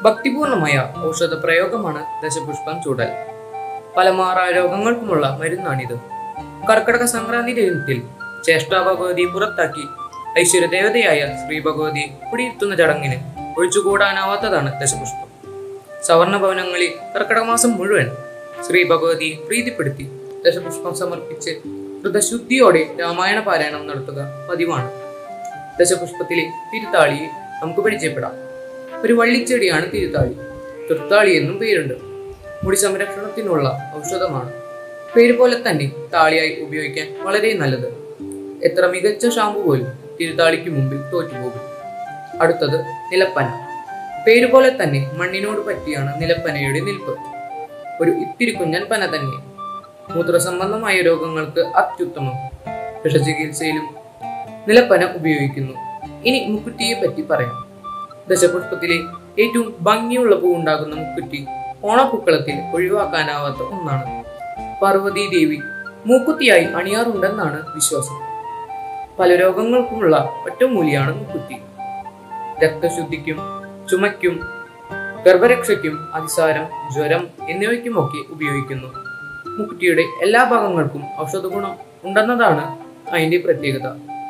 ഭക്തിപൂർണമായ ഔഷധ പ്രയോഗമാണ് ദശപുഷ്പം ചൂടൽ. പല മാറാരോഗങ്ങൾക്കുമുള്ള മരുന്നാണിത്. കർക്കടക സംക്രാന്തി ദിനത്തിൽ ചേഷ്ടാ ഭഗവതി പുറത്താക്കി ഐശ്വര്യദേവതയായ ശ്രീ ഭഗവതി കുടിയിരുത്തുന്ന ചടങ്ങിന് ഒഴിച്ചുകൂടാനാവാത്തതാണ് ദശപുഷ്പം. സവർണ ഭവനങ്ങളിൽ കർക്കടക മാസം മുഴുവൻ ശ്രീ ഭഗവതി പ്രീതിപ്പെടുത്തി ദശപുഷ്പം സമർപ്പിച്ച് ഹൃദശുദ്ധിയോടെ രാമായണ പാരായണം നടത്തുക പതിവാണ്. ദശപുഷ്പത്തിലെ തിരുത്താളിയെ നമുക്ക് പരിചയപ്പെടാം. ഒരു വള്ളിച്ചെടിയാണ് തിരുത്താളി. തൃത്താളി എന്നും പേരുണ്ട്. മുടി സംരക്ഷണത്തിനുള്ള ഔഷധമാണ്. പേര് പോലെ തന്നെ താളിയായി ഉപയോഗിക്കാൻ വളരെ നല്ലത്. എത്ര മികച്ച ഷാമ്പു പോലും തിരുത്താളിക്ക് മുമ്പിൽ തോറ്റുപോകും. അടുത്തത് നിലപ്പന. പേരുപോലെ തന്നെ മണ്ണിനോട് പറ്റിയാണ് നിലപ്പനയുടെ നിൽപ്പ്. ഒരു ഇത്തിരി കുഞ്ഞൻ പന തന്നെ. മൂത്രസംബന്ധമായ രോഗങ്ങൾക്ക് അത്യുത്തമം. വിഷചികിത്സയിലും നിലപ്പന ഉപയോഗിക്കുന്നു. ഇനി മുക്കുറ്റിയെ പറ്റി പറയാം. ദശപുഷ്പത്തിലെ ഏറ്റവും ഭംഗിയുള്ള പൂവുണ്ടാകുന്ന മുക്കുറ്റി ഓണപ്പൂക്കളത്തിൽ ഒഴിവാക്കാനാവാത്ത ഒന്നാണ്. പാർവതി ദേവി മൂക്കുത്തിയായി അണിയാറുണ്ടെന്നാണ് വിശ്വാസം. പല രോഗങ്ങൾക്കുമുള്ള ഒറ്റമൂലിയാണ് മുക്കുറ്റി. രക്തശുദ്ധിക്കും ചുമയ്ക്കും ഗർഭരക്ഷയ്ക്കും അതിസാരം ജ്വരം എന്നിവയ്ക്കുമൊക്കെ ഉപയോഗിക്കുന്നു. മുക്കുറ്റിയുടെ എല്ലാ ഭാഗങ്ങൾക്കും ഔഷധ ഗുണം ഉണ്ടെന്നതാണ് അതിന്റെ പ്രത്യേകത.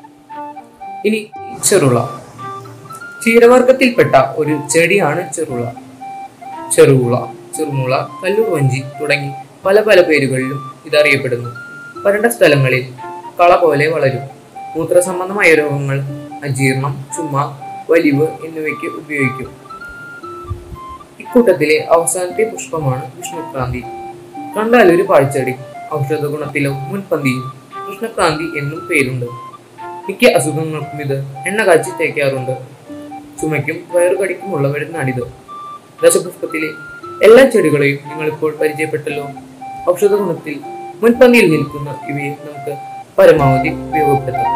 ഇനി ചെറുള. ക്ഷീരവർഗത്തിൽപ്പെട്ട ഒരു ചെടിയാണ് ചെറുള. ചെറുള, ചെറുമുള, കല്ലൂർ വഞ്ചി തുടങ്ങി പല പല പേരുകളിലും ഇതറിയപ്പെടുന്നു. വരണ്ട സ്ഥലങ്ങളിൽ കള പോലെ വളരും. മൂത്രസംബന്ധമായ രോഗങ്ങൾ, അജീർണം, ചുമ, വലിവ് എന്നിവയ്ക്ക് ഉപയോഗിക്കും. ഇക്കൂട്ടത്തിലെ അവസാനത്തെ പുഷ്പമാണ് കൃഷ്ണക്രാന്തി. കണ്ടാൽ ഒരു പാഴ്ചെടി. ഔഷധ ഗുണത്തിലോ മുൻപന്തിയും കൃഷ്ണക്രാന്തി എന്നും പേരുണ്ട്. മിക്ക അസുഖങ്ങൾക്കും ഇത് എണ്ണ കാച്ചി തേക്കാറുണ്ട്. ചുമയ്ക്കും വയറുകടിക്കുമുള്ള മരുന്നാണിത്. ദശപുഷ്പത്തിലെ എല്ലാ ചെടികളെയും നിങ്ങളിപ്പോൾ പരിചയപ്പെട്ടല്ലോ. ഔഷധ ഗുണത്തിൽ മുൻപന്തിയിൽ നിൽക്കുന്ന ഇവയെ നമുക്ക് പരമാവധി ഉപയോഗപ്പെടുത്താം.